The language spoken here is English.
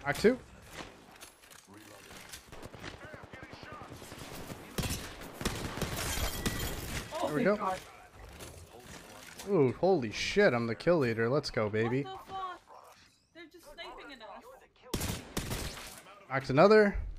Act 2. There we go. God. Ooh, holy shit, I'm the kill leader. Let's go, baby. What the fuck? They're just sniping at us. Act another.